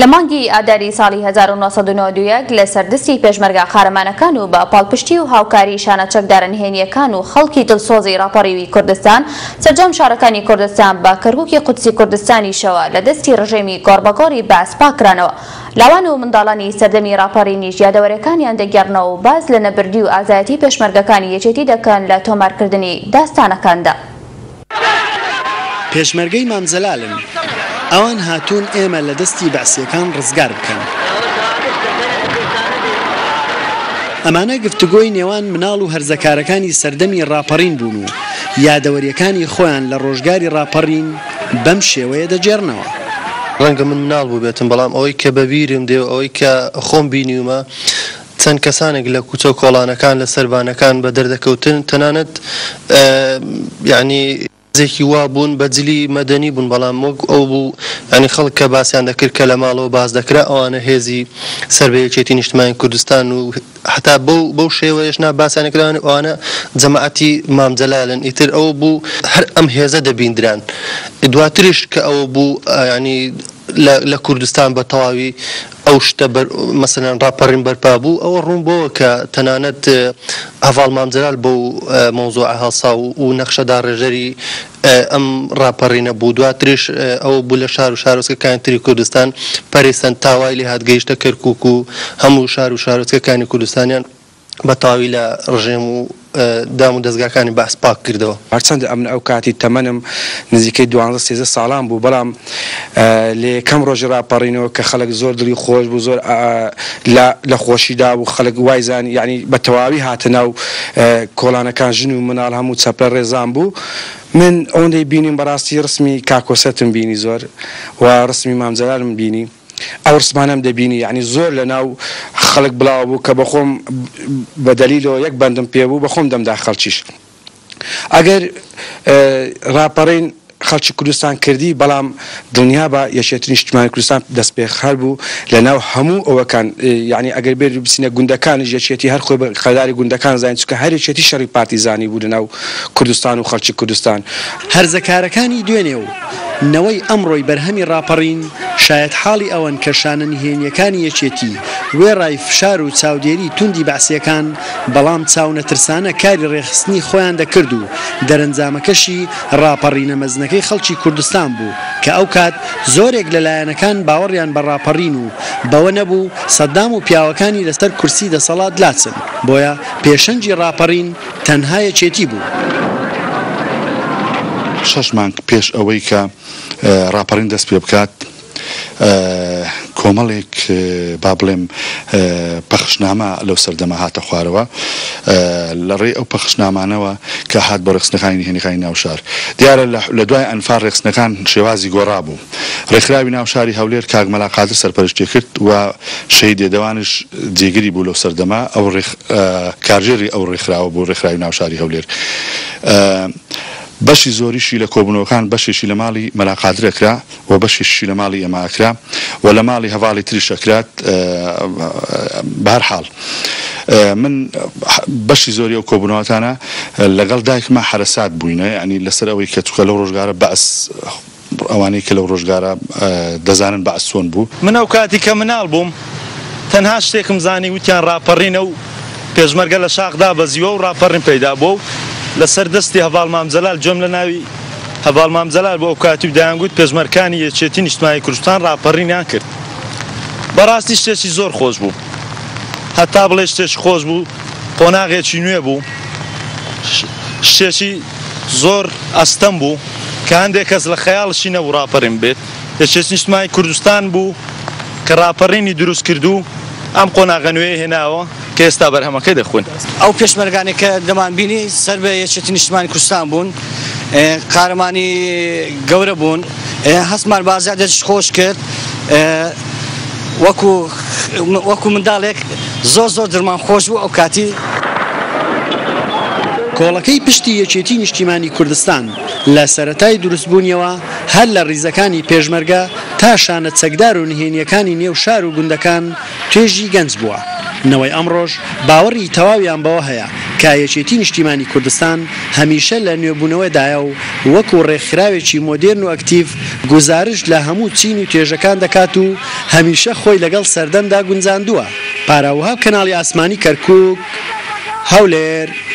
لە مانگی ئاداری ساڵی 1992 لە سەردەستی پێشمەرگە قارەمانەکان و بە پاڵپشتی و هاوکاری شانە چەکدارە نهێنیەکان و خەڵکی دڵسۆزی راپەڕیوی کوردستان سەرجەم شارەکانی کوردستان بە کەرکووکی قودسی کوردستانیشەوە لە دەستی ڕژێمی گۆڕبەگۆڕی بەسپاکرانەوە. لاوان و منداڵانی سەردەمی راپەڕینیش یادەوەرەکانیان دەگەڕنەوە و باز لە نەبردی و ئازایەتی پێشمەرگەکانی یەکێتی دەکەن لە تۆمارکردنی داستانەکاندا. پێشمەرگەی مامزەلالن ئەوان هاتوون ئێمە لە دەستی بەعسیەکان ڕزگار بکەن. ئەمانە گفتوگۆی نێوان مناڵ و هەرزەکارەکانی سەردەمی ڕاپەڕین بوون و یادەوەریەکانی خۆیان لە ڕۆژگاری ڕاپەڕین بەم شێوەیە دەجێڕنەوە. ڕەنگە من مناڵ بوو بێتم، بەڵام ئەوەی کە بەبیرم دێ و ئەوەی کە خۆم بینیومە چەند کەسانێک لە کوچە کۆڵانەکان لە سەربانەکان بە دەردەکەوتن، تەنانەت یعنی زێکی وا بوون بەجلی مەدەنی بوون، بەڵام وەک ئەو بوو ینی خەڵک کە باسییان دەکرد کە لە ماڵەوە باز دەکرا ئەوانە هێزی سەربەیەکێتی نیشتیمانی کوردستان و حتا بەو شێوەیەشنا باسییانەکران ئەوانە جەماعەتی مامزەلالن. ئیتر ئەوە بوو هەر ئەم هێزە دەبیندران. دواتریش کە ئەوە بوو ینی لە کوردستان بە تەواوی ئەو شتە مەسەلەن ڕاپەڕین بەرپا بوو، ئەوە ڕوون بۆوە کە تەنانەت هەڤاڵ مامزەلال بۆ مەوزوعە هەڵسا و نەخشەدا ڕێژەری ئەم ڕاپەڕینە بوو. دواتریش ئەوە بوو لە شار و شارۆچکەکانی تری کوردستان پەرێستەن تاوای لێ هاتگەیشتە کەرکووک و هەموو شار و شارۆچکەکانی کوردستانیان بە تاوی لە ڕژێم و دام و دەستگاکانی بەسپاک کردەوە. هەرچەندە ئەمن ئەو کاتی تەمەنم نزیکەی 12-13 ساڵان بوو، بەڵام لێ کەم ڕۆژی ڕاپەڕینەوە کە خەڵک زۆر دڵی خۆش بوو، زۆر لە خۆشیدا بوو، خەڵک وایزان یعنی بە تەواوی هاتنە و کۆڵانەکان ژن و مناڵ هەموو چەپرە ڕێزان بوو. من ئەوەندەی بینیم بەڕاستی ڕسمی کاکۆسەتم بینی زۆر و ڕسمی مامزەلالم بینی، ئەو ڕسمانەم دەبینی یعنی زۆر لە ناو خەڵک بڵاو بوو کە بەخۆم بە دەلیلەوە یەک بەندم پێ بوو بەخۆم دەمدا خەڵکیش. ئەگەر ڕاپەڕین خەڵکی کوردستان کردی، بەڵام دڵنیا بە یەکێتی نیشتیمانی کوردستان دەستپێخەر بوو لە ناو هەموو ئەوەکان، یعنی ئەگەر بێت بچینە گوندەکانی یەکێتی هەر خۆی خەداری گوندەکان زانین، چونکە هەر یەکێتی شەڕی پارتیزانی بوو لە ناو کوردستان و خەڵکی کوردستان. هەرزەکارەکانی دوێنێ و نەوەی ئەمڕۆی بەرهەمی ڕاپەڕین شاید حاڵی ئەوەن کە شانە نهێنیەکانی یەکێتی وێڕای فشار و چاودێری توندی بەعسیەکان، بەڵام چاو نەترسانە کاری ڕێخستنی خۆیان دەکرد و دەرەنجامەکەشی ڕاپەڕینە مەزنەکەی خەڵکی کوردستان بوو کە ئەو کات زۆرێک لەلایەنەکان باوەڕیان بە ڕاپەڕین و بەوە نەبوو سەدام و پیاوەکانی لەسەر کورسی دەسەڵات لاچن، بۆیە پێشەنجی ڕاپەڕین تەنها یەکێتی بوو. 6 مانگ پێش ئەوەی کە ڕاپەڕین دەست پێ بکات، کۆمەڵێک با بڵێم پەخشنامە لەو سەردەمە هاتە خوارەوە لە ڕێی ئەو پەخشنامانەوە کە هات بە ڕێخستنەکانی نهێنیەکانی ناوشار. دیارە لە دوای ئەنفار ڕێخستنەکان شێوازی گۆڕا بوو. ڕێکخراوی ناوشاری هەولێر کاک مەلا قادر سەرپەرشتی کرد و شەهید دێدەوانش جێگیری بوو لەو سەردەمە. ئەو کارژێری ئەو ڕێکخراوە بوو ڕێکخراوی ناوشاری هەولێر. بەشی زۆریشی لە کۆبوونەوەکان بەشێکی لە ماڵی مەلا قادر ئەکرا و بەشێکی لە ماڵی ئێمە ئەکرا و لە ماڵی هەڤاڵی تریش ئەکرات. بەهەرحاڵ من بەشی زۆری ئەو کۆبوونەوەتانە لەگەڵ دایکمە حرەسات بووینە، ینی لەسەر ئەوەی کە توکە لەو ڕۆژگارە بەس ئەوانەی کە لەو ڕۆژگارە دەزانن بەس چۆن بوو. من ئەو کاتی کە مناڵ بووم تەنها شتێکم زانی وتیان ڕاپەڕینە و پێشمەرگە لە شاخدا بەزیوە و ڕاپەڕین پەیدا بوو لە سەر دەستی هەڤاڵ مامزەلال، جۆم لە ناوی هەڤاڵ مامزەلال بۆ ئەو کاتی و دایانگوت پێشمەرگەکانی یەکێتی نیشتیمانی کوردستان ڕاپەڕینیان کرد. بەڕاستی شتێکی زۆر خۆش بوو، هەتا بڵێ شتێکی خۆش بوو، قۆناغێکی نوێ بوو، شتێکی زۆر ئەستەم بوو کە هەندێک کەس لە خەیاڵشی نەبوو ڕاپەڕین بێت. یەکێتی نیشتیمانی کوردستان بوو کە ڕاپەڕینی دروست کردو ئەم قۆناغە نوێ هێناوە کە ئێستا بەرهەمەکەی دەخوێن. ئەو پێشمەرگانێک کە دەمان بینی سەر بە یەکێتی نیشتیمانی کوردستان بوون، قارەمانی گەورە بوون، هەستمان بە ئازادیەتیش خۆش کرد، وەکو منداڵێک زۆر دڵمان خۆش بوو ئەو کاتی. کۆڵەکەی پشتی یەکێتی نیشتیمانی کوردستان لە سەرەتای دروستبوونیەوە هەر لە ڕیزەکانی پێشمەرگە تا شانە چەکدار و نهێنیەکانی نێو شار و گوندەکان توێژی گەنج بووە. نەوەی ئەمڕۆژ باوەڕی تەواویان بەوە هەیە کە یەکێتی نیشتیمانی کوردستان هەمیشە لە نوێبوونەوەدایە و وەکو ڕێکخراوێکی مۆدێرن و ئەکتیڤ گزارش لە هەموو چین و توێژەکان دەکات و هەمیشە خۆی لەگەڵ سەردەمدا گونجاندووە. پاراوهاب کەناڵی ئاسمانی کەرکووک هەولێر